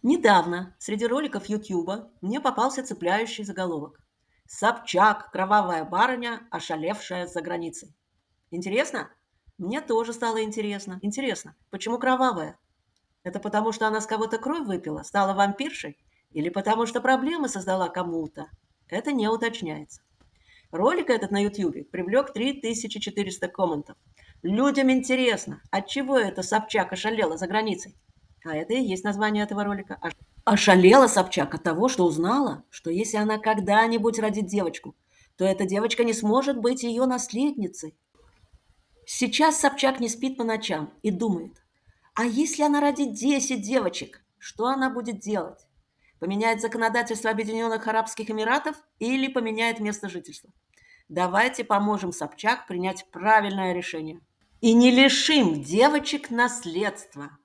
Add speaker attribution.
Speaker 1: Недавно среди роликов Ютьюба мне попался цепляющий заголовок: «Собчак, кровавая барыня, ошалевшая за границей». Интересно? Мне тоже стало интересно. Интересно, почему кровавая? Это потому, что она с кого-то кровь выпила, стала вампиршей? Или потому, что проблемы создала кому-то? Это не уточняется. Ролик этот на Ютьюбе привлек 3400 комментов. Людям интересно, отчего эта Собчак ошалела за границей. А это и есть название этого ролика. Ошалела Собчак от того, что узнала, что если она когда-нибудь родит девочку, то эта девочка не сможет быть ее наследницей. Сейчас Собчак не спит по ночам и думает: а если она родит 10 девочек, что она будет делать? Поменяет законодательство Объединенных Арабских Эмиратов или поменяет место жительства? Давайте поможем Собчак принять правильное решение. И не лишим девочек наследства.